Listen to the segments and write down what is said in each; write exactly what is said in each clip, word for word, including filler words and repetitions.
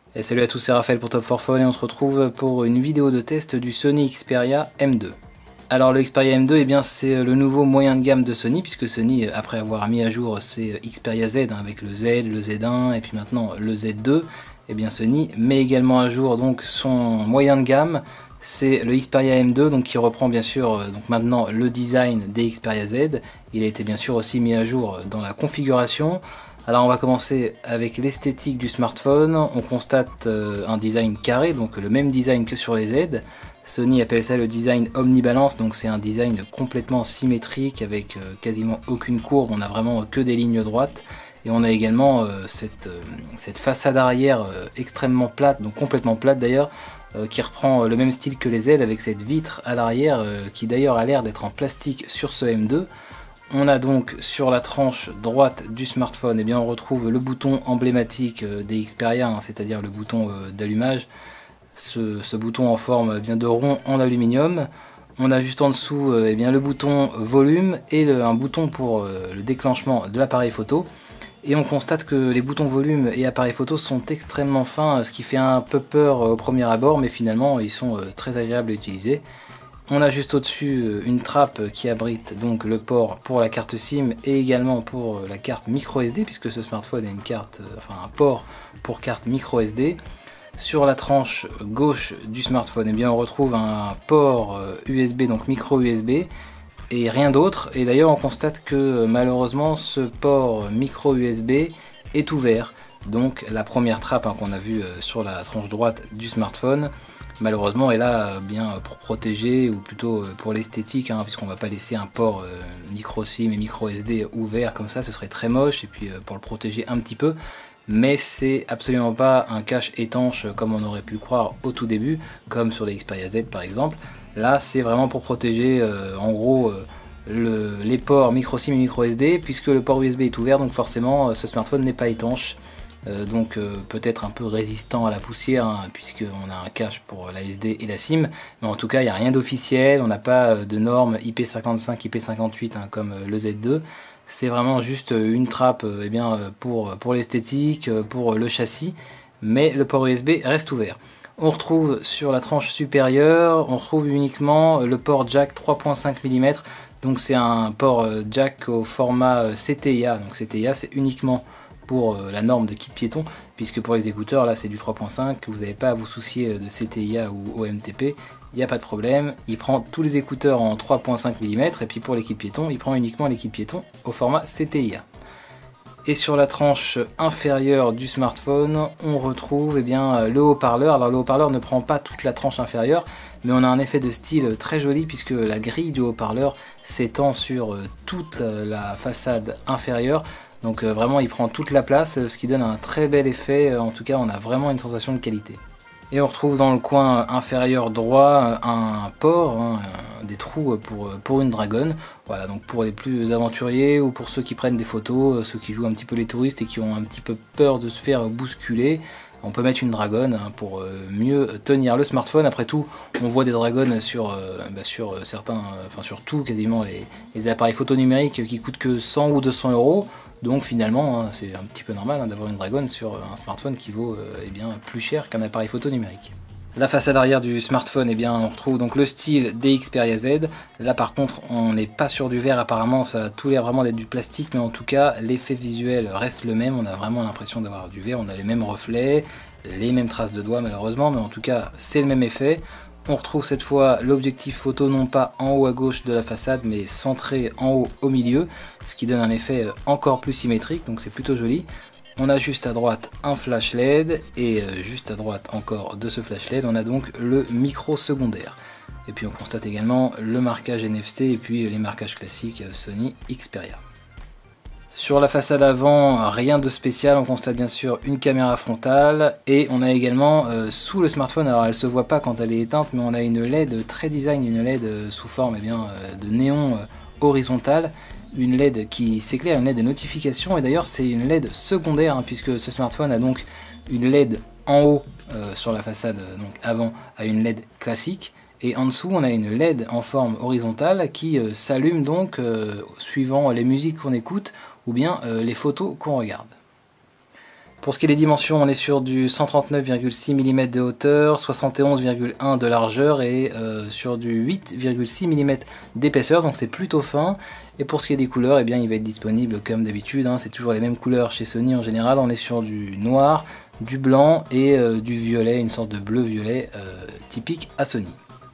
Et salut à tous, c'est Raphaël pour Top four Phone et on se retrouve pour une vidéo de test du Sony Xperia M deux. Alors le Xperia M deux, eh bien c'est le nouveau moyen de gamme de Sony, puisque Sony, après avoir mis à jour ses Xperia Z hein, avec le Z, le Z un et puis maintenant le Z deux, eh bien Sony met également à jour donc son moyen de gamme, c'est le Xperia M deux, donc qui reprend bien sûr donc maintenant le design des Xperia Z. Il a été bien sûr aussi mis à jour dans la configuration. Alors on va commencer avec l'esthétique du smartphone. On constate euh, un design carré, donc le même design que sur les Z. Sony appelle ça le design omnibalance, donc c'est un design complètement symétrique avec euh, quasiment aucune courbe, on a vraiment que des lignes droites. Et on a également euh, cette, euh, cette façade arrière euh, extrêmement plate, donc complètement plate d'ailleurs, euh, qui reprend le même style que les Z avec cette vitre à l'arrière euh, qui d'ailleurs a l'air d'être en plastique sur ce M deux. On a donc sur la tranche droite du smartphone, eh bien on retrouve le bouton emblématique des Xperia, hein, c'est-à-dire le bouton d'allumage, ce, ce bouton en forme bien de rond en aluminium. On a juste en dessous eh bien, le bouton volume et le, un bouton pour euh, le déclenchement de l'appareil photo. Et on constate que les boutons volume et appareil photo sont extrêmement fins, ce qui fait un peu peur au premier abord, mais finalement ils sont très agréables à utiliser. On a juste au-dessus une trappe qui abrite donc le port pour la carte SIM et également pour la carte micro S D, puisque ce smartphone a une carte, enfin un port pour carte micro S D. Sur la tranche gauche du smartphone, eh bien on retrouve un port U S B, donc micro U S B, et rien d'autre. Et d'ailleurs on constate que malheureusement ce port micro U S B est ouvert. Donc la première trappe hein, qu'on a vue sur la tranche droite du smartphone, malheureusement est là bien pour protéger, ou plutôt pour l'esthétique, hein, puisqu'on ne va pas laisser un port euh, micro SIM et micro S D ouvert comme ça, ce serait très moche, et puis euh, pour le protéger un petit peu. Mais c'est absolument pas un cache étanche comme on aurait pu le croire au tout début, comme sur les Xperia Z par exemple. Là c'est vraiment pour protéger euh, en gros euh, le, les ports micro SIM et micro S D, puisque le port U S B est ouvert, donc forcément euh, ce smartphone n'est pas étanche. Euh, donc euh, peut-être un peu résistant à la poussière hein, puisqu'on a un cache pour la S D et la SIM, mais en tout cas il n'y a rien d'officiel, on n'a pas de normes I P cinquante-cinq, I P cinquante-huit hein, comme le Z deux. C'est vraiment juste une trappe euh, eh bien, pour, pour l'esthétique, pour le châssis, mais le port U S B reste ouvert. On retrouve sur la tranche supérieure, on retrouve uniquement le port jack trois virgule cinq millimètres, donc c'est un port jack au format C T I A, donc C T I A c'est uniquement pour la norme de kit piéton, puisque pour les écouteurs là c'est du trois virgule cinq, vous n'avez pas à vous soucier de C T I A ou O M T P, il n'y a pas de problème, il prend tous les écouteurs en trois virgule cinq millimètres, et puis pour les kits piétons, il prend uniquement les kits piétons au format C T I A. Et sur la tranche inférieure du smartphone, on retrouve eh bien, le haut-parleur. Alors le haut-parleur ne prend pas toute la tranche inférieure, mais on a un effet de style très joli, puisque la grille du haut-parleur s'étend sur toute la façade inférieure. Donc euh, vraiment il prend toute la place, ce qui donne un très bel effet, en tout cas on a vraiment une sensation de qualité. Et on retrouve dans le coin inférieur droit un port, hein, des trous pour, pour une dragonne. Voilà, donc pour les plus aventuriers ou pour ceux qui prennent des photos, ceux qui jouent un petit peu les touristes et qui ont un petit peu peur de se faire bousculer, on peut mettre une dragonne hein, pour mieux tenir le smartphone. Après tout, on voit des dragonnes sur, euh, bah sur certains, enfin sur tout quasiment les, les appareils photo numériques qui coûtent que cent ou deux cents euros. Donc finalement, hein, c'est un petit peu normal hein, d'avoir une dragonne sur un smartphone qui vaut euh, eh bien, plus cher qu'un appareil photo numérique. La façade arrière du smartphone, eh bien, on retrouve donc le style des Xperia Z. Là par contre, on n'est pas sur du verre apparemment, ça a tout l'air vraiment d'être du plastique, mais en tout cas, l'effet visuel reste le même. On a vraiment l'impression d'avoir du verre, on a les mêmes reflets, les mêmes traces de doigts malheureusement, mais en tout cas, c'est le même effet. On retrouve cette fois l'objectif photo non pas en haut à gauche de la façade, mais centré en haut au milieu, ce qui donne un effet encore plus symétrique, donc c'est plutôt joli. On a juste à droite un flash L E D, et juste à droite encore de ce flash L E D, on a donc le micro secondaire. Et puis on constate également le marquage N F C et puis les marquages classiques Sony Xperia. Sur la façade avant, rien de spécial, on constate bien sûr une caméra frontale, et on a également euh, sous le smartphone, alors elle se voit pas quand elle est éteinte, mais on a une L E D très design, une L E D sous forme eh bien, euh, de néon euh, horizontal, une L E D qui s'éclaire, une L E D de notification, et d'ailleurs c'est une L E D secondaire, hein, puisque ce smartphone a donc une L E D en haut euh, sur la façade donc avant à une L E D classique, et en dessous on a une L E D en forme horizontale qui euh, s'allume donc euh, suivant les musiques qu'on écoute ou bien euh, les photos qu'on regarde. Pour ce qui est des dimensions, on est sur du cent trente-neuf virgule six millimètres de hauteur, soixante et onze virgule un de largeur et euh, sur du huit virgule six millimètres d'épaisseur, donc c'est plutôt fin. Et pour ce qui est des couleurs, eh bien, il va être disponible comme d'habitude, hein, c'est toujours les mêmes couleurs chez Sony en général. On est sur du noir, du blanc et euh, du violet, une sorte de bleu-violet euh, typique à Sony.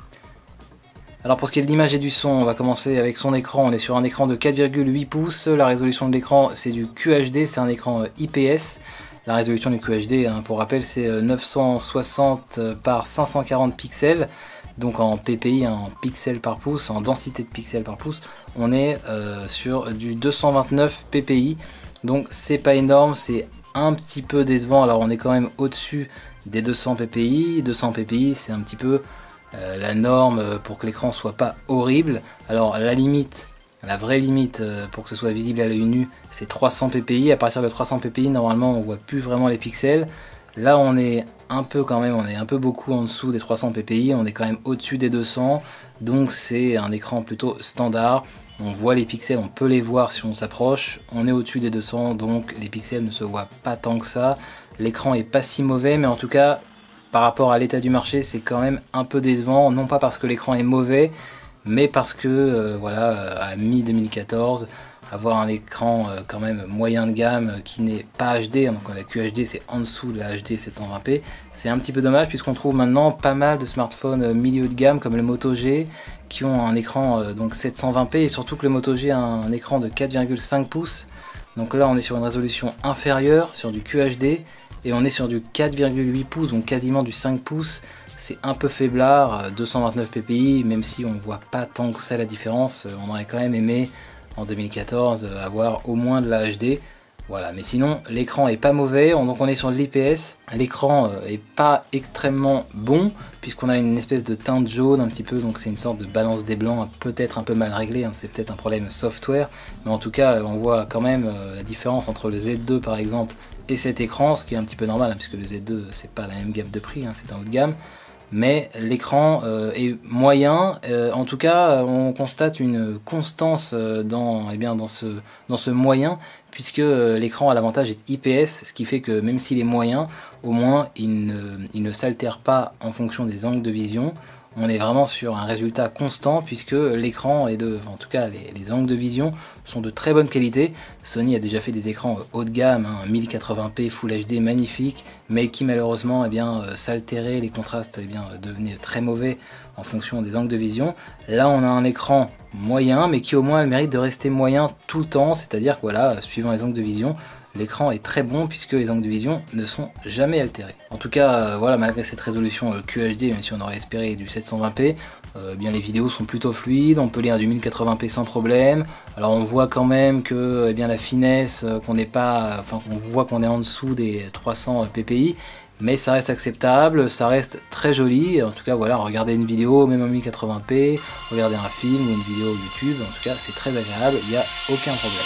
Alors pour ce qui est de l'image et du son, on va commencer avec son écran. On est sur un écran de quatre virgule huit pouces, la résolution de l'écran c'est du Q H D, c'est un écran I P S. La résolution du Q H D, hein, pour rappel, c'est neuf cent soixante par cinq cent quarante pixels, donc en P P I, hein, en pixels par pouce, en densité de pixels par pouce, on est euh, sur du deux cent vingt-neuf P P I, donc c'est pas énorme, c'est un petit peu décevant. Alors on est quand même au-dessus des deux cents P P I, deux cents P P I c'est un petit peu euh, la norme pour que l'écran soit pas horrible. Alors la limite, la vraie limite pour que ce soit visible à l'œil nu, c'est trois cents P P I. À partir de trois cents P P I, normalement, on voit plus vraiment les pixels. Là, on est un peu quand même, on est un peu beaucoup en dessous des trois cents P P I. On est quand même au-dessus des deux cents. Donc, c'est un écran plutôt standard. On voit les pixels, on peut les voir si on s'approche. On est au-dessus des deux cents, donc les pixels ne se voient pas tant que ça. L'écran est pas si mauvais, mais en tout cas, par rapport à l'état du marché, c'est quand même un peu décevant. Non pas parce que l'écran est mauvais, mais parce que euh, voilà, à mi deux mille quatorze, avoir un écran euh, quand même moyen de gamme euh, qui n'est pas H D, donc la Q H D c'est en dessous de la H D sept cent vingt p, c'est un petit peu dommage puisqu'on trouve maintenant pas mal de smartphones euh, milieu de gamme comme le Moto G qui ont un écran euh, donc sept cent vingt p, et surtout que le Moto G a un écran de quatre virgule cinq pouces, donc là on est sur une résolution inférieure, sur du Q H D, et on est sur du quatre virgule huit pouces, donc quasiment du cinq pouces. C'est un peu faiblard, deux cent vingt-neuf P P I, même si on ne voit pas tant que ça la différence. On aurait quand même aimé en deux mille quatorze avoir au moins de la H D. Voilà, mais sinon l'écran est pas mauvais, donc on est sur de l'I P S. L'écran est pas extrêmement bon puisqu'on a une espèce de teinte jaune un petit peu, donc c'est une sorte de balance des blancs peut-être un peu mal réglée, hein. C'est peut-être un problème software, mais en tout cas on voit quand même la différence entre le Z deux par exemple et cet écran, ce qui est un petit peu normal, hein, puisque le Z deux c'est pas la même gamme de prix, hein, c'est un haut de gamme. Mais l'écran euh, est moyen, euh, en tout cas on constate une constance euh, dans, eh bien, dans, ce, dans ce moyen, puisque euh, l'écran à l'avantage est I P S, ce qui fait que même s'il est moyen, au moins il ne, il ne s'altère pas en fonction des angles de vision. On est vraiment sur un résultat constant puisque l'écran est de, en tout cas les, les angles de vision sont de très bonne qualité. Sony a déjà fait des écrans haut de gamme, hein, mille quatre-vingts p Full H D magnifique, mais qui malheureusement eh bien euh, s'altéraient, les contrastes eh bien euh, devenaient très mauvais en fonction des angles de vision. Là on a un écran moyen, mais qui au moins a le mérite de rester moyen tout le temps, c'est-à-dire que voilà, suivant les angles de vision, l'écran est très bon puisque les angles de vision ne sont jamais altérés. En tout cas, euh, voilà, malgré cette résolution euh, Q H D, même si on aurait espéré du sept cent vingt p, euh, bien les vidéos sont plutôt fluides, on peut lire du mille quatre-vingts p sans problème. Alors on voit quand même que eh bien la finesse, euh, qu'on n'est pas, enfin qu'on voit qu'on est en dessous des trois cents P P I, mais ça reste acceptable, ça reste très joli. En tout cas, voilà, regardez une vidéo même en mille quatre-vingts p, regardez un film ou une vidéo YouTube, en tout cas c'est très agréable, il n'y a aucun problème.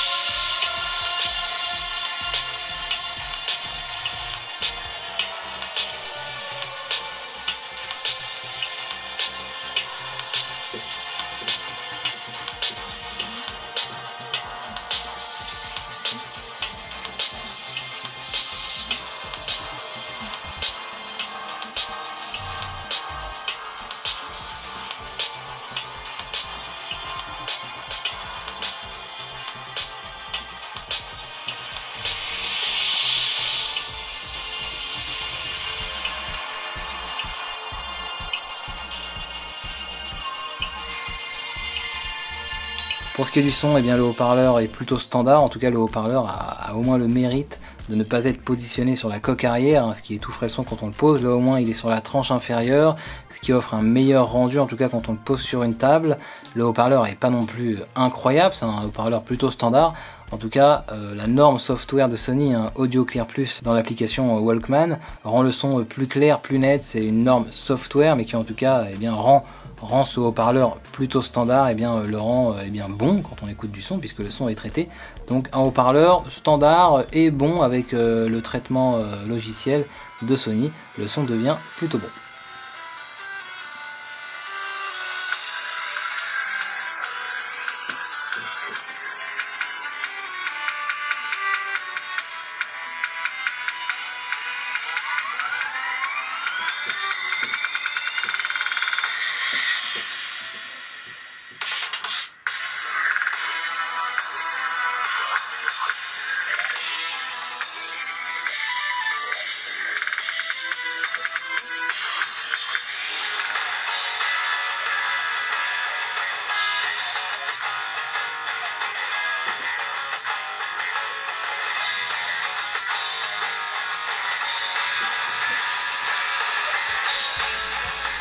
Pour ce qui est du son, eh bien, le haut-parleur est plutôt standard, en tout cas le haut-parleur a, a au moins le mérite de ne pas être positionné sur la coque arrière, hein, ce qui est tout frais le son quand on le pose. Là au moins il est sur la tranche inférieure, ce qui offre un meilleur rendu, en tout cas quand on le pose sur une table. Le haut-parleur n'est pas non plus incroyable, c'est un haut-parleur plutôt standard. En tout cas, euh, la norme software de Sony, hein, Audio Clear Plus dans l'application Walkman, rend le son plus clair, plus net. C'est une norme software, mais qui en tout cas eh bien, rend rend ce haut-parleur plutôt standard, et eh bien le rend eh bien bon quand on écoute du son puisque le son est traité. Donc un haut-parleur standard et bon avec euh, le traitement euh, logiciel de Sony, le son devient plutôt bon.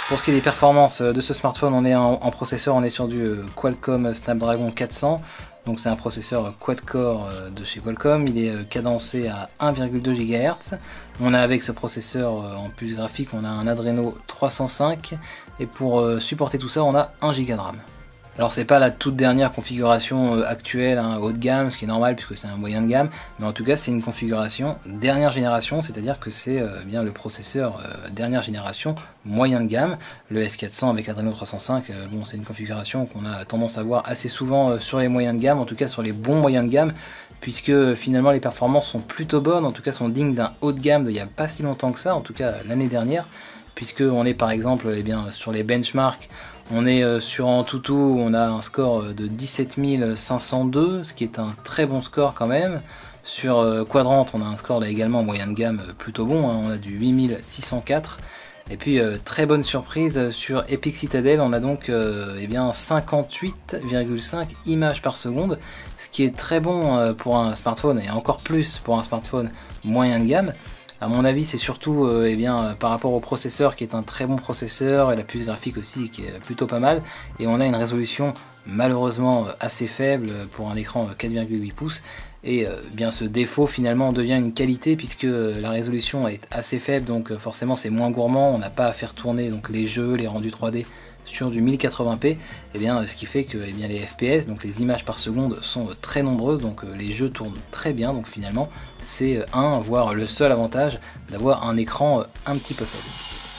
Pour ce qui est des performances de ce smartphone, on est en, en processeur, on est sur du Qualcomm Snapdragon quatre cents. Donc c'est un processeur quad-core de chez Qualcomm, il est cadencé à un virgule deux gigahertz. On a avec ce processeur en puce graphique, on a un Adreno trois cent cinq et pour supporter tout ça, on a un giga de RAM. Alors c'est pas la toute dernière configuration actuelle, hein, haut de gamme, ce qui est normal puisque c'est un moyen de gamme, mais en tout cas c'est une configuration dernière génération, c'est-à-dire que c'est euh, bien le processeur euh, dernière génération moyen de gamme. Le S quatre cents avec l'Adreno trois cent cinq, euh, bon, c'est une configuration qu'on a tendance à voir assez souvent euh, sur les moyens de gamme, en tout cas sur les bons moyens de gamme, puisque finalement les performances sont plutôt bonnes, en tout cas sont dignes d'un haut de gamme d'il n'y a pas si longtemps que ça, en tout cas l'année dernière, puisque on est par exemple eh bien, sur les benchmarks. On est sur Antutu, on a un score de dix-sept mille cinq cent deux, ce qui est un très bon score quand même. Sur Quadrant, on a un score là également moyen de gamme plutôt bon, hein, on a du huit mille six cent quatre. Et puis euh, très bonne surprise sur Epic Citadel, on a donc euh, eh bien cinquante-huit virgule cinq images par seconde, ce qui est très bon euh, pour un smartphone et encore plus pour un smartphone moyen de gamme. À mon avis, c'est surtout euh, eh bien, par rapport au processeur qui est un très bon processeur et la puce graphique aussi qui est plutôt pas mal. Et on a une résolution malheureusement assez faible pour un écran quatre virgule huit pouces. Et euh, bien ce défaut finalement devient une qualité puisque la résolution est assez faible, donc forcément c'est moins gourmand. On n'a pas à faire tourner donc, les jeux, les rendus trois D sur du mille quatre-vingts p, et bien, ce qui fait que eh bien, les F P S, donc les images par seconde, sont très nombreuses, donc les jeux tournent très bien, donc finalement c'est un, voire le seul avantage d'avoir un écran un petit peu faible.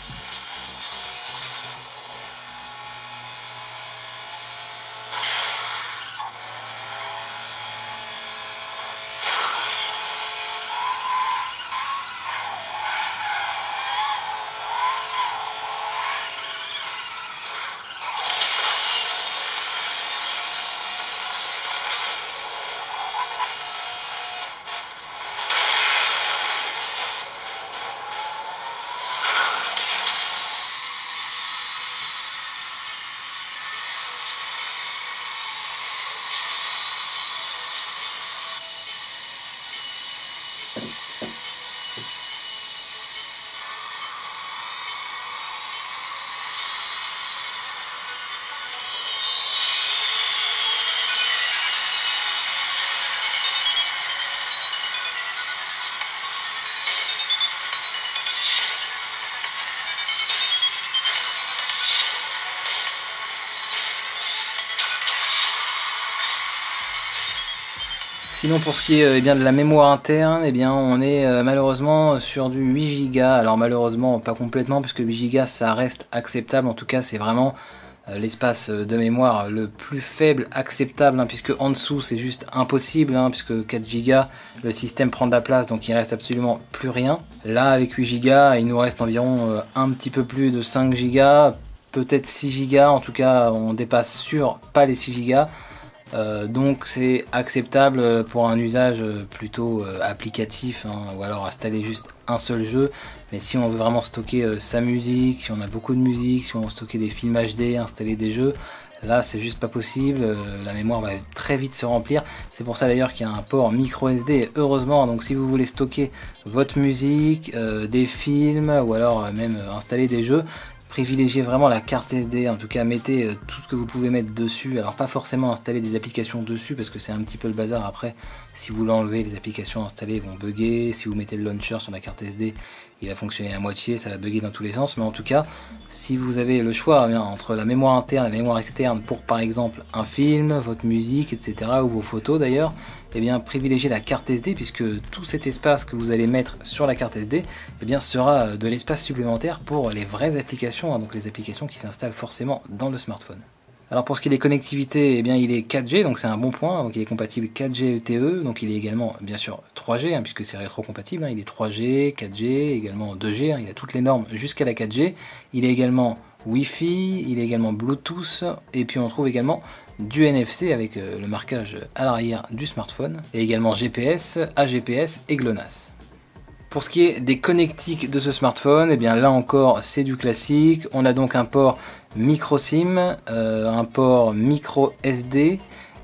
Sinon pour ce qui est eh bien, de la mémoire interne, eh bien, on est euh, malheureusement sur du huit giga. Alors malheureusement pas complètement puisque huit giga ça reste acceptable, en tout cas c'est vraiment euh, l'espace de mémoire le plus faible acceptable, hein, puisque en dessous c'est juste impossible, hein, puisque quatre giga le système prend de la place donc il reste absolument plus rien. Là avec huit giga il nous reste environ euh, un petit peu plus de cinq giga, peut-être six giga, en tout cas on dépasse sur pas les six giga. Euh, donc c'est acceptable pour un usage plutôt euh, applicatif, hein, ou alors installer juste un seul jeu. Mais si on veut vraiment stocker euh, sa musique, si on a beaucoup de musique, si on veut stocker des films H D, installer des jeux, là c'est juste pas possible, euh, la mémoire va très vite se remplir. C'est pour ça d'ailleurs qu'il y a un port micro S D, heureusement. Donc si vous voulez stocker votre musique, euh, des films ou alors euh, même euh, installer des jeux, privilégiez vraiment la carte S D, en tout cas mettez euh, tout ce que vous pouvez mettre dessus. Alors pas forcément installer des applications dessus parce que c'est un petit peu le bazar après. Si vous l'enlevez, les applications installées vont bugger. Si vous mettez le launcher sur la carte S D, il va fonctionner à moitié, ça va bugger dans tous les sens. Mais en tout cas, si vous avez le choix eh bien, entre la mémoire interne et la mémoire externe pour par exemple un film, votre musique, et cetera, ou vos photos d'ailleurs, eh bien privilégiez la carte S D puisque tout cet espace que vous allez mettre sur la carte S D eh bien, sera de l'espace supplémentaire pour les vraies applications, hein, donc les applications qui s'installent forcément dans le smartphone. Alors pour ce qui est des connectivités, eh bien il est quatre G, donc c'est un bon point, donc il est compatible quatre G L T E, donc il est également bien sûr trois G, hein, puisque c'est rétro-compatible, hein, il est trois G, quatre G, également deux G, hein, il a toutes les normes jusqu'à la quatre G, il est également Wi-Fi, il est également Bluetooth, et puis on trouve également du N F C avec euh, le marquage à l'arrière du smartphone, et également G P S, A G P S et GLONASS. Pour ce qui est des connectiques de ce smartphone, eh bien là encore c'est du classique. On a donc un port micro SIM, euh, un port micro S D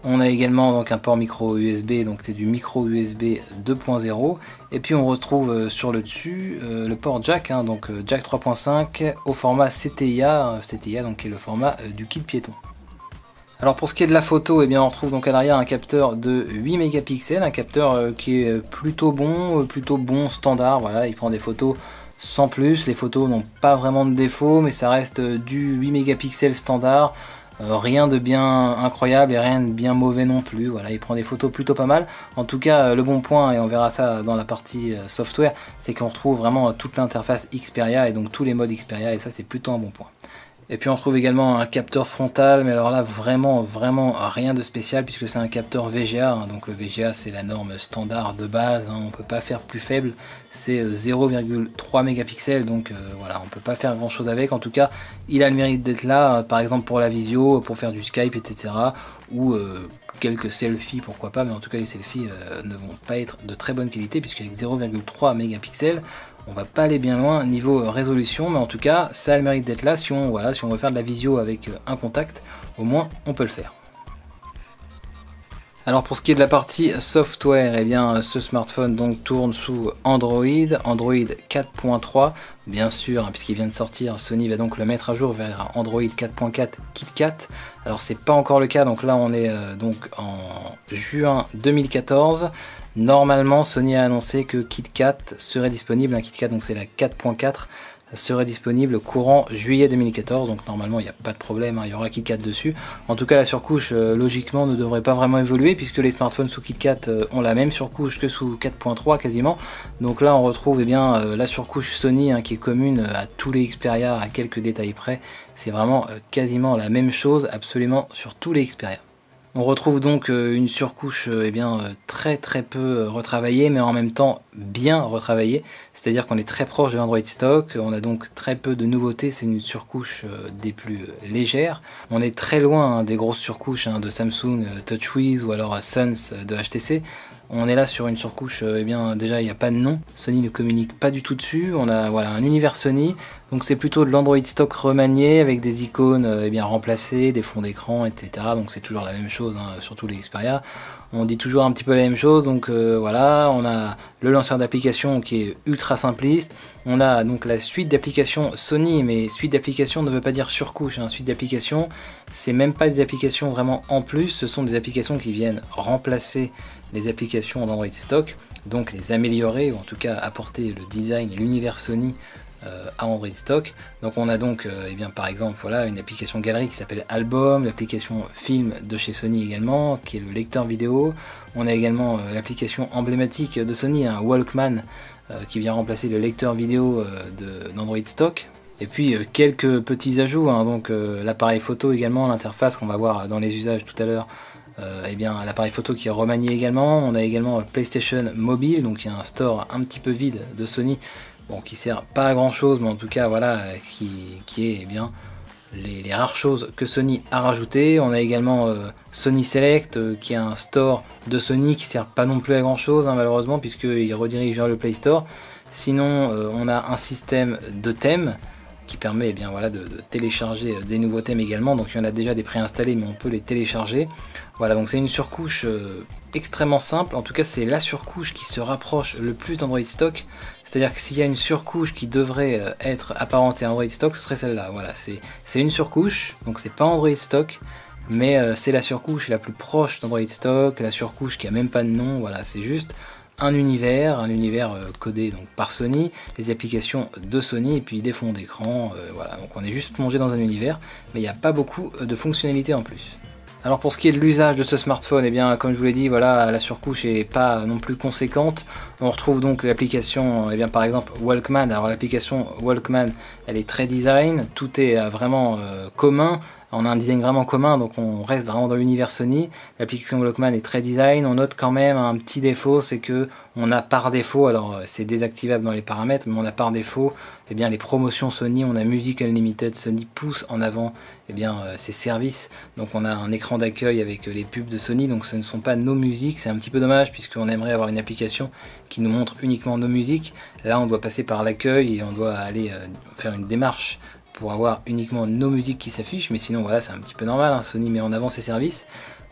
On a également donc un port micro U S B, donc c'est du micro U S B deux point zéro. Et puis on retrouve euh, sur le dessus euh, le port jack, hein, donc euh, jack trois point cinq au format C T I A, C T I A donc qui est le format euh, du kit piéton. Alors pour ce qui est de la photo, eh bien on retrouve donc à l'arrière un capteur de huit mégapixels, un capteur euh, qui est plutôt bon, euh, plutôt bon standard. Voilà, il prend des photos sans plus. Les photos n'ont pas vraiment de défaut, mais ça reste euh, du huit mégapixels standard. Euh, rien de bien incroyable et rien de bien mauvais non plus. Voilà, il prend des photos plutôt pas mal. En tout cas, euh, le bon point, et on verra ça dans la partie euh, software, c'est qu'on retrouve vraiment euh, toute l'interface Xperia et donc tous les modes Xperia, et ça c'est plutôt un bon point. Et puis on trouve également un capteur frontal, mais alors là vraiment vraiment rien de spécial puisque c'est un capteur V G A, hein, donc le V G A c'est la norme standard de base, hein, on peut pas faire plus faible, c'est zéro virgule trois mégapixels, donc euh, voilà, on peut pas faire grand chose avec. En tout cas il a le mérite d'être là, euh, par exemple pour la visio, pour faire du Skype, et cetera, ou euh, quelques selfies, pourquoi pas, mais en tout cas les selfies euh, ne vont pas être de très bonne qualité puisqu'avec zéro virgule trois mégapixels on va pas aller bien loin niveau résolution, mais en tout cas ça a le mérite d'être là. Si on, voilà, si on veut faire de la visio avec un contact, au moins on peut le faire. Alors pour ce qui est de la partie software, eh bien ce smartphone donc tourne sous Android, Android quatre point trois, bien sûr, hein, puisqu'il vient de sortir, Sony va donc le mettre à jour vers Android quatre point quatre KitKat. Alors c'est pas encore le cas, donc là on est euh, donc en juin deux mille quatorze. Normalement Sony a annoncé que KitKat serait disponible, un KitKat donc c'est la quatre point quatre, serait disponible courant juillet deux mille quatorze, donc normalement il n'y a pas de problème, hein, il y aura KitKat dessus. En tout cas la surcouche euh, logiquement ne devrait pas vraiment évoluer puisque les smartphones sous KitKat euh, ont la même surcouche que sous quatre point trois quasiment. Donc là on retrouve eh bien, euh, la surcouche Sony, hein, qui est commune à tous les Xperia à quelques détails près. C'est vraiment euh, quasiment la même chose absolument sur tous les Xperia. On retrouve donc une surcouche eh bien, très très peu retravaillée, mais en même temps bien retravaillée, c'est-à-dire qu'on est très proche de l'Android stock, on a donc très peu de nouveautés, c'est une surcouche des plus légères. On est très loin, hein, des grosses surcouches, hein, de Samsung TouchWiz ou alors Suns de H T C. On est là sur une surcouche, eh bien déjà il n'y a pas de nom, Sony ne communique pas du tout dessus, on a voilà, un univers Sony, donc c'est plutôt de l'Android stock remanié avec des icônes eh bien, remplacées, des fonds d'écran, et cetera. Donc c'est toujours la même chose, hein, surtout les Xperia. On dit toujours un petit peu la même chose, donc euh, voilà, on a le lanceur d'applications qui est ultra simpliste, on a donc la suite d'applications Sony, mais suite d'applications ne veut pas dire surcouche, hein. Suite d'applications, c'est même pas des applications vraiment en plus, ce sont des applications qui viennent remplacer les applications d'Android stock, donc les améliorer, ou en tout cas apporter le design et l'univers Sony euh, à Android stock. Donc on a donc euh, eh bien, par exemple voilà, une application galerie qui s'appelle Album, l'application film de chez Sony également, qui est le lecteur vidéo. On a également euh, l'application emblématique de Sony, un Walkman, euh, qui vient remplacer le lecteur vidéo euh, d'Android stock. Et puis euh, quelques petits ajouts, hein, donc euh, l'appareil photo également, l'interface qu'on va voir dans les usages tout à l'heure. Euh, eh bien l'appareil photo qui est remanié également. On a également euh, PlayStation Mobile, donc il y a un store un petit peu vide de Sony, bon, qui sert pas à grand chose, mais en tout cas voilà, euh, qui, qui est eh bien les, les rares choses que Sony a rajoutées. On a également euh, Sony Select, euh, qui est un store de Sony qui sert pas non plus à grand chose, hein, malheureusement, puisqu'il redirige vers le Play Store. Sinon euh, on a un système de thèmes qui permet eh bien, voilà, de, de télécharger des nouveaux thèmes également, donc il y en a déjà des préinstallés mais on peut les télécharger. Voilà, donc c'est une surcouche euh, extrêmement simple, en tout cas c'est la surcouche qui se rapproche le plus d'Android stock, c'est-à-dire que s'il y a une surcouche qui devrait euh, être apparentée à Android stock, ce serait celle-là. Voilà, c'est une surcouche, donc c'est pas Android stock, mais euh, c'est la surcouche la plus proche d'Android stock, la surcouche qui a même pas de nom, voilà, c'est juste un univers, un univers euh, codé donc par Sony, les applications de Sony et puis des fonds d'écran, euh, voilà, donc on est juste plongé dans un univers, mais il n'y a pas beaucoup de fonctionnalités en plus. Alors pour ce qui est de l'usage de ce smartphone, eh bien comme je vous l'ai dit, voilà, la surcouche est pas non plus conséquente. On retrouve donc l'application, eh bien par exemple Walkman. Alors l'application Walkman, elle est très design, tout est euh, vraiment euh, commun. On a un design vraiment commun, donc on reste vraiment dans l'univers Sony. L'application Walkman est très design. On note quand même un petit défaut, c'est que on a par défaut, alors c'est désactivable dans les paramètres, mais on a par défaut eh bien, les promotions Sony. On a Music Unlimited, Sony pousse en avant eh bien, euh, ses services. Donc on a un écran d'accueil avec les pubs de Sony, donc ce ne sont pas nos musiques. C'est un petit peu dommage puisqu'on aimerait avoir une application qui nous montre uniquement nos musiques. Là on doit passer par l'accueil et on doit aller euh, faire une démarche pour avoir uniquement nos musiques qui s'affichent, mais sinon voilà, c'est un petit peu normal, hein. Sony met en avant ses services.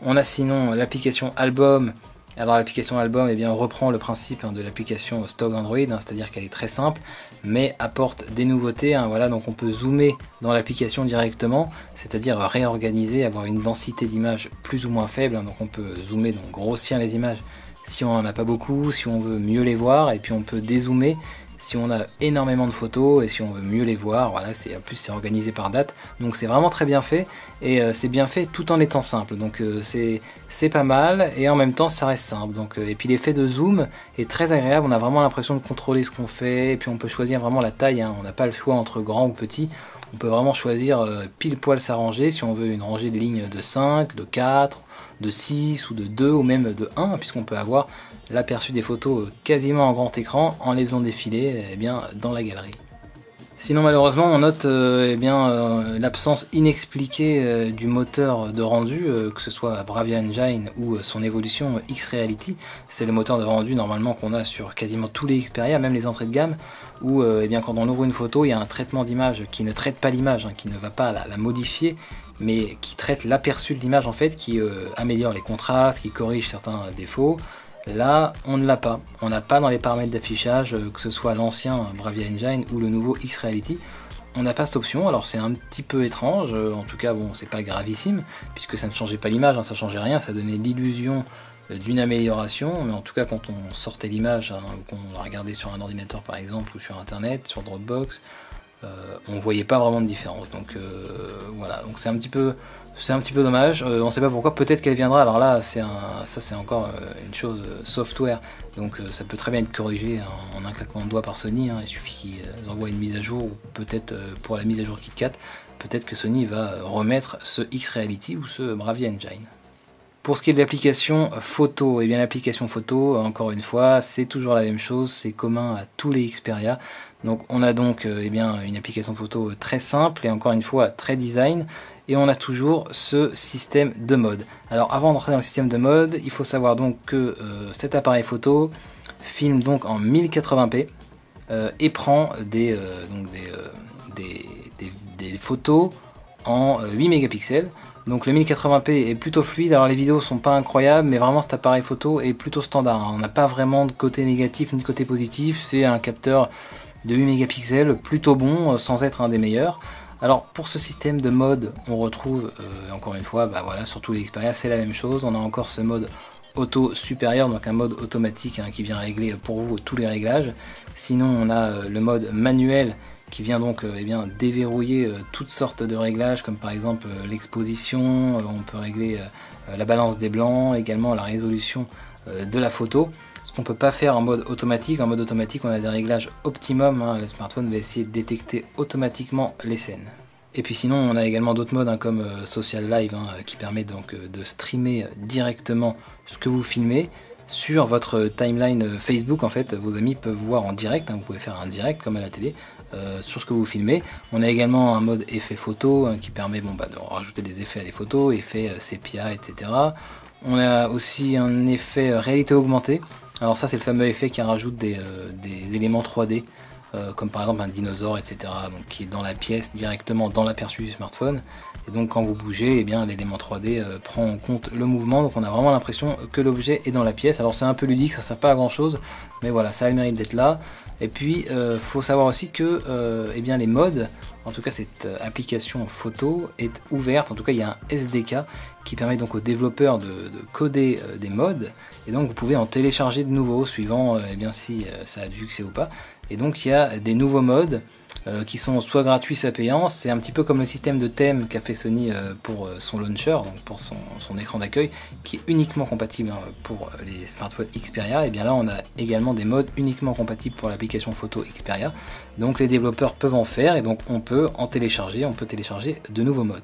On a sinon l'application Album. Alors l'application Album, eh bien, reprend le principe hein, de l'application stock Android, hein, c'est-à-dire qu'elle est très simple, mais apporte des nouveautés. Hein, voilà, donc on peut zoomer dans l'application directement, c'est-à-dire réorganiser, avoir une densité d'images plus ou moins faible. Hein, donc on peut zoomer, donc grossir les images si on n'en a pas beaucoup, si on veut mieux les voir, et puis on peut dézoomer si on a énormément de photos et si on veut mieux les voir. Voilà, c'est, en plus c'est organisé par date, donc c'est vraiment très bien fait, et euh, c'est bien fait tout en étant simple, donc euh, c'est c'est pas mal, et en même temps ça reste simple. Donc, euh, et puis l'effet de zoom est très agréable, on a vraiment l'impression de contrôler ce qu'on fait, et puis on peut choisir vraiment la taille, hein. On n'a pas le choix entre grand ou petit, on peut vraiment choisir euh, pile poil sa rangée, si on veut une rangée de lignes de cinq, de quatre, de six ou de deux ou même de un, puisqu'on peut avoir l'aperçu des photos quasiment en grand écran en les faisant défiler eh bien, dans la galerie. Sinon malheureusement on note euh, eh bien, euh, l'absence inexpliquée euh, du moteur de rendu, euh, que ce soit Bravia Engine ou euh, son évolution euh, X-Reality. C'est le moteur de rendu normalement qu'on a sur quasiment tous les Xperia, même les entrées de gamme, où euh, eh bien, quand on ouvre une photo, il y a un traitement d'image qui ne traite pas l'image, hein, qui ne va pas la, la modifier, mais qui traite l'aperçu de l'image en fait, qui euh, améliore les contrastes, qui corrige certains défauts. Là, on ne l'a pas. On n'a pas dans les paramètres d'affichage, euh, que ce soit l'ancien Bravia Engine ou le nouveau X-Reality. On n'a pas cette option, alors c'est un petit peu étrange, euh, en tout cas bon, c'est pas gravissime, puisque ça ne changeait pas l'image, hein, ça changeait rien, ça donnait l'illusion euh, d'une amélioration, mais en tout cas quand on sortait l'image, hein, ou qu'on la regardait sur un ordinateur par exemple, ou sur internet, sur Dropbox, euh, on voyait pas vraiment de différence. Donc euh, voilà, donc c'est un petit peu... C'est un petit peu dommage, euh, on ne sait pas pourquoi, peut-être qu'elle viendra, alors là c'est un, ça c'est encore euh, une chose euh, software, donc euh, ça peut très bien être corrigé en, en un claquement de doigts par Sony, hein. Il suffit qu'ils euh, envoient une mise à jour, ou peut-être euh, pour la mise à jour KitKat, peut-être que Sony va euh, remettre ce X-Reality ou ce Bravia Engine. Pour ce qui est de l'application photo, et eh bien l'application photo, encore une fois, c'est toujours la même chose, c'est commun à tous les Xperia. Donc on a donc euh, eh bien, une application photo très simple et encore une fois très design, et on a toujours ce système de mode. Alors avant d'entrer dans le système de mode, il faut savoir donc que euh, cet appareil photo filme donc en mille quatre-vingts p euh, et prend des, euh, donc des, euh, des, des, des photos en huit mégapixels. Donc le mille quatre-vingts p est plutôt fluide, alors les vidéos sont pas incroyables, mais vraiment cet appareil photo est plutôt standard, hein. On n'a pas vraiment de côté négatif ni de côté positif, c'est un capteur de huit mégapixels plutôt bon, sans être un des meilleurs. Alors pour ce système de mode, on retrouve euh, encore une fois, bah voilà, sur tous les Xperia c'est la même chose, on a encore ce mode auto supérieur, donc un mode automatique hein, qui vient régler pour vous tous les réglages. Sinon on a euh, le mode manuel qui vient donc euh, eh bien, déverrouiller euh, toutes sortes de réglages, comme par exemple euh, l'exposition, euh, on peut régler euh, la balance des blancs, également la résolution euh, de la photo. Ce qu'on ne peut pas faire en mode automatique, en mode automatique on a des réglages optimum, hein, le smartphone va essayer de détecter automatiquement les scènes. Et puis sinon on a également d'autres modes hein, comme euh, Social Live hein, qui permet donc euh, de streamer directement ce que vous filmez sur votre timeline Facebook. En fait vos amis peuvent voir en direct, hein, vous pouvez faire un direct comme à la télé euh, sur ce que vous filmez. On a également un mode effet photo hein, qui permet bon, bah, de rajouter des effets à des photos, effets euh, sépia, et cetera. On a aussi un effet euh, réalité augmentée. Alors ça c'est le fameux effet qui rajoute des, euh, des éléments trois D, euh, comme par exemple un dinosaure, et cetera. Donc qui est dans la pièce, directement dans l'aperçu du smartphone. Et donc quand vous bougez, eh bien l'élément trois D euh, prend en compte le mouvement, donc on a vraiment l'impression que l'objet est dans la pièce. Alors c'est un peu ludique, ça sert pas à grand chose, mais voilà, ça a le mérite d'être là. Et puis euh, faut savoir aussi que euh, eh bien, les modes, en tout cas cette euh, application photo est ouverte, en tout cas il y a un S D K qui permet donc aux développeurs de, de coder euh, des modes, et donc vous pouvez en télécharger de nouveaux suivant euh, eh bien, si euh, ça a du succès ou pas. Et donc il y a des nouveaux modes euh, qui sont soit gratuits soit payants. C'est un petit peu comme le système de thème qu'a fait Sony euh, pour euh, son launcher, donc pour son, son écran d'accueil, qui est uniquement compatible hein, pour les smartphones Xperia. Et bien là on a également des modes uniquement compatibles pour l'application photo Xperia. Donc les développeurs peuvent en faire, et donc on peut en télécharger, on peut télécharger de nouveaux modes.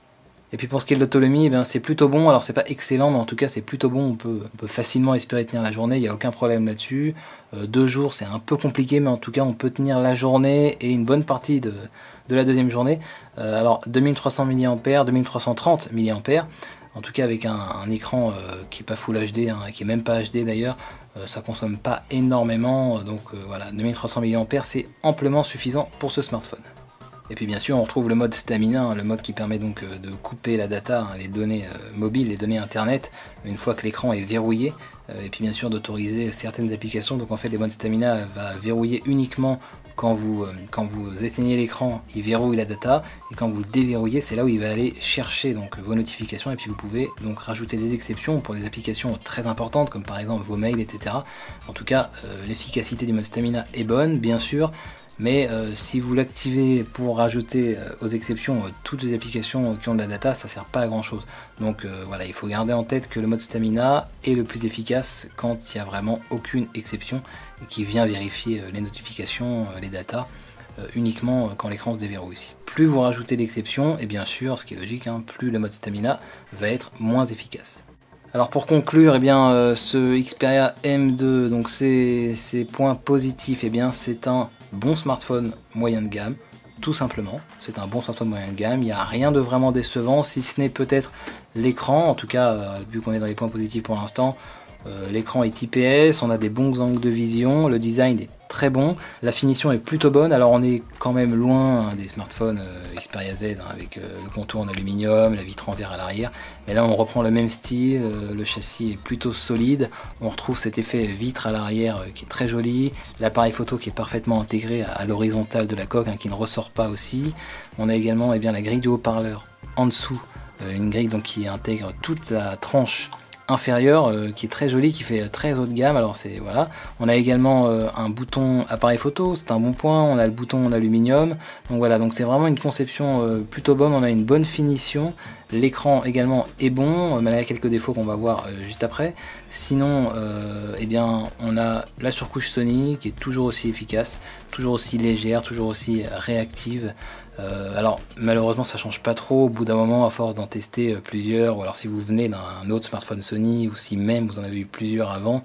Et puis pour ce qui est de l'autonomie, eh c'est plutôt bon. Alors c'est pas excellent, mais en tout cas c'est plutôt bon. On peut, on peut facilement espérer tenir la journée, il n'y a aucun problème là-dessus. Euh, deux jours c'est un peu compliqué, mais en tout cas on peut tenir la journée et une bonne partie de, de la deuxième journée. Euh, alors deux mille trois cents milliampères, deux mille trois cent trente milliampères, en tout cas avec un, un écran euh, qui n'est pas Full H D, hein, qui est même pas H D d'ailleurs, euh, ça consomme pas énormément. Donc euh, voilà, deux mille trois cents milliampères c'est amplement suffisant pour ce smartphone. Et puis bien sûr on retrouve le mode stamina, hein, le mode qui permet donc euh, de couper la data, hein, les données euh, mobiles, les données internet, une fois que l'écran est verrouillé. Euh, et puis bien sûr d'autoriser certaines applications. Donc en fait les modes stamina va verrouiller uniquement quand vous, euh, quand vous éteignez l'écran, il verrouille la data. Et quand vous le déverrouillez, c'est là où il va aller chercher donc, vos notifications. Et puis vous pouvez donc rajouter des exceptions pour des applications très importantes comme par exemple vos mails, et cetera. En tout cas euh, l'efficacité du mode stamina est bonne bien sûr. Mais euh, si vous l'activez pour rajouter euh, aux exceptions euh, toutes les applications qui ont de la data, ça ne sert pas à grand chose. Donc euh, voilà, il faut garder en tête que le mode stamina est le plus efficace quand il n'y a vraiment aucune exception et qui vient vérifier euh, les notifications, euh, les datas, euh, uniquement euh, quand l'écran se déverrouille aussi. Plus vous rajoutez d'exceptions, et bien sûr, ce qui est logique, hein, plus le mode stamina va être moins efficace. Alors pour conclure, eh bien, euh, ce Xperia M deux, donc ses, ses points positifs, eh bien, c'est un bon smartphone moyen de gamme, tout simplement. C'est un bon smartphone moyen de gamme, il n'y a rien de vraiment décevant, si ce n'est peut-être l'écran, en tout cas, euh, vu qu'on est dans les points positifs pour l'instant, euh, l'écran est I P S, on a des bons angles de vision, le design est très bon, la finition est plutôt bonne. Alors on est quand même loin hein, des smartphones euh, Xperia Z hein, avec euh, le contour en aluminium, la vitre en verre à l'arrière, mais là on reprend le même style, euh, le châssis est plutôt solide, on retrouve cet effet vitre à l'arrière euh, qui est très joli, l'appareil photo qui est parfaitement intégré à, à l'horizontale de la coque hein, qui ne ressort pas aussi. On a également eh bien, la grille du haut-parleur en dessous, euh, une grille donc, qui intègre toute la tranche inférieur euh, qui est très joli, qui fait très haut de gamme. Alors c'est voilà, on a également euh, un bouton appareil photo, c'est un bon point, on a le bouton en aluminium, donc voilà, donc c'est vraiment une conception euh, plutôt bonne, on a une bonne finition, l'écran également est bon, euh, malgré quelques défauts qu'on va voir euh, juste après. Sinon euh, eh bien on a la surcouche Sony qui est toujours aussi efficace, toujours aussi légère, toujours aussi réactive. Euh, alors malheureusement ça change pas trop au bout d'un moment à force d'en tester euh, plusieurs, ou alors si vous venez d'un autre smartphone Sony ou si même vous en avez eu plusieurs avant,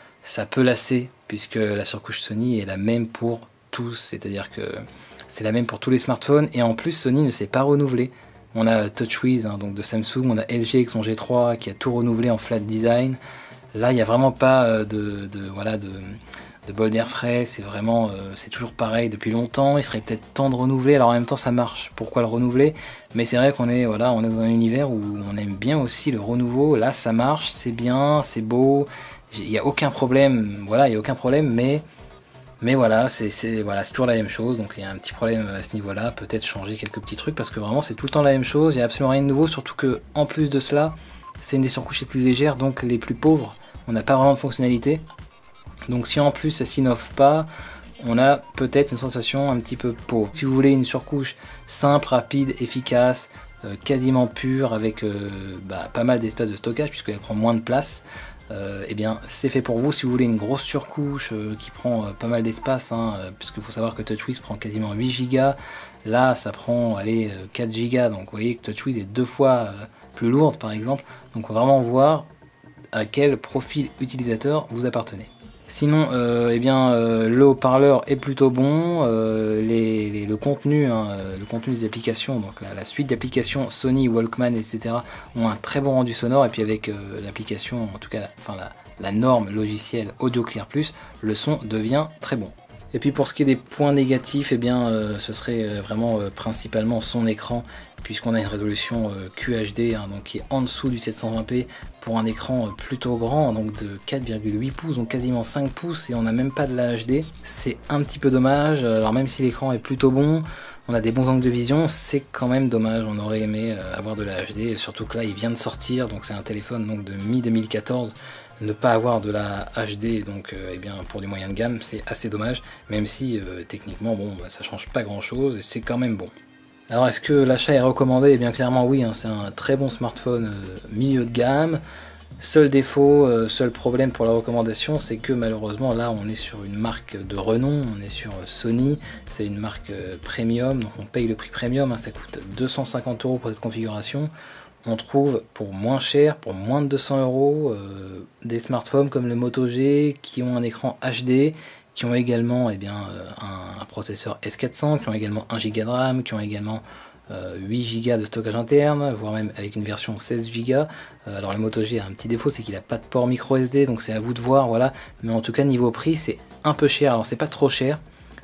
ça peut lasser puisque la surcouche Sony est la même pour tous, c'est-à-dire que c'est la même pour tous les smartphones et en plus Sony ne s'est pas renouvelé. On a TouchWiz hein, donc de Samsung, on a L G avec son G trois qui a tout renouvelé en flat design. Là il n'y a vraiment pas de, de, voilà, de de bol d'air frais, c'est vraiment, euh, c'est toujours pareil depuis longtemps, il serait peut-être temps de renouveler, alors en même temps ça marche, pourquoi le renouveler? Mais c'est vrai qu'on est, voilà, on est dans un univers où on aime bien aussi le renouveau, là ça marche, c'est bien, c'est beau, il n'y a aucun problème, voilà, il n'y a aucun problème, mais, mais voilà, c'est voilà, toujours la même chose, donc il y a un petit problème à ce niveau-là, peut-être changer quelques petits trucs, parce que vraiment c'est tout le temps la même chose, il n'y a absolument rien de nouveau, surtout que en plus de cela, c'est une des surcouches les plus légères, donc les plus pauvres, on n'a pas vraiment de fonctionnalité. Donc si en plus ça s'innove pas, on a peut-être une sensation un petit peu pauvre. Si vous voulez une surcouche simple, rapide, efficace, euh, quasiment pure, avec euh, bah, pas mal d'espace de stockage puisqu'elle prend moins de place, euh, eh bien c'est fait pour vous. Si vous voulez une grosse surcouche euh, qui prend euh, pas mal d'espace, hein, euh, puisqu'il faut savoir que TouchWiz prend quasiment huit gigas, là ça prend allez, euh, quatre gigas, donc vous voyez que TouchWiz est deux fois euh, plus lourde par exemple. Donc on va vraiment voir à quel profil utilisateur vous appartenez. Sinon, euh, eh bien, euh, le haut-parleur est plutôt bon, euh, les, les, le contenu, hein, le contenu des applications, donc la, la suite d'applications Sony, Walkman, et cetera ont un très bon rendu sonore, et puis avec euh, l'application, en tout cas, la, enfin, la, la norme logicielle Audio Clear Plus, le son devient très bon. Et puis pour ce qui est des points négatifs, eh bien, euh, ce serait vraiment euh, principalement son écran, puisqu'on a une résolution euh, Q H D hein, donc qui est en dessous du sept cent vingt p pour un écran euh, plutôt grand, donc de quatre virgule huit pouces, donc quasiment cinq pouces, et on n'a même pas de la H D. C'est un petit peu dommage, alors même si l'écran est plutôt bon, on a des bons angles de vision, c'est quand même dommage, on aurait aimé euh, avoir de la H D, surtout que là il vient de sortir, donc c'est un téléphone donc, de mi deux mille quatorze, ne pas avoir de la H D donc euh, eh bien, pour du moyen de gamme, c'est assez dommage, même si euh, techniquement bon, bah, ça change pas grand chose et c'est quand même bon. Alors est-ce que l'achat est recommandé? Eh bien clairement oui, hein, c'est un très bon smartphone euh, milieu de gamme. Seul défaut, euh, seul problème pour la recommandation, c'est que malheureusement là on est sur une marque de renom, on est sur Sony, c'est une marque euh, premium, donc on paye le prix premium, hein, ça coûte deux cent cinquante euros pour cette configuration. On trouve pour moins cher, pour moins de deux cents euros, euh, des smartphones comme le Moto G qui ont un écran H D, qui ont également eh bien, un, un processeur S quatre cents, qui ont également un giga de RAM, qui ont également euh, huit gigas de stockage interne, voire même avec une version seize gigas. Euh, alors le Moto G a un petit défaut, c'est qu'il n'a pas de port micro S D, donc c'est à vous de voir, voilà. Mais en tout cas niveau prix, c'est un peu cher. Alors c'est pas trop cher,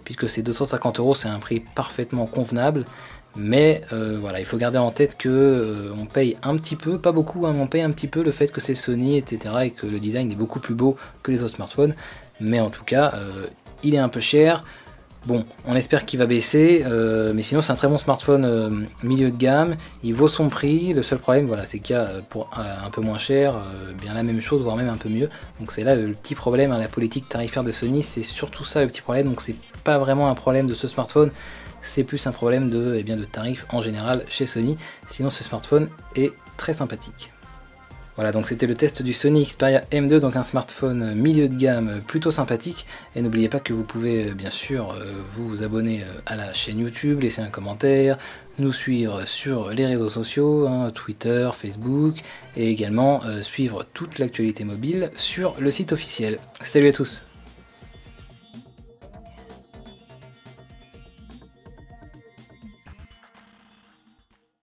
puisque c'est deux cent cinquante euros, c'est un prix parfaitement convenable. Mais euh, voilà, il faut garder en tête que euh, on paye un petit peu, pas beaucoup, hein, mais on paye un petit peu le fait que c'est Sony, et cetera, et que le design est beaucoup plus beau que les autres smartphones. Mais en tout cas, euh, il est un peu cher. Bon, on espère qu'il va baisser, euh, mais sinon c'est un très bon smartphone euh, milieu de gamme, il vaut son prix. Le seul problème, voilà, c'est qu'il y a euh, pour euh, un peu moins cher, euh, bien la même chose, voire même un peu mieux. Donc c'est là le petit problème, hein, la politique tarifaire de Sony, c'est surtout ça le petit problème. Donc c'est pas vraiment un problème de ce smartphone, c'est plus un problème de, eh bien, de tarifs en général chez Sony. Sinon ce smartphone est très sympathique. Voilà, donc c'était le test du Sony Xperia M deux, donc un smartphone milieu de gamme plutôt sympathique. Et n'oubliez pas que vous pouvez bien sûr vous abonner à la chaîne YouTube, laisser un commentaire, nous suivre sur les réseaux sociaux, hein, Twitter, Facebook, et également euh, suivre toute l'actualité mobile sur le site officiel. Salut à tous!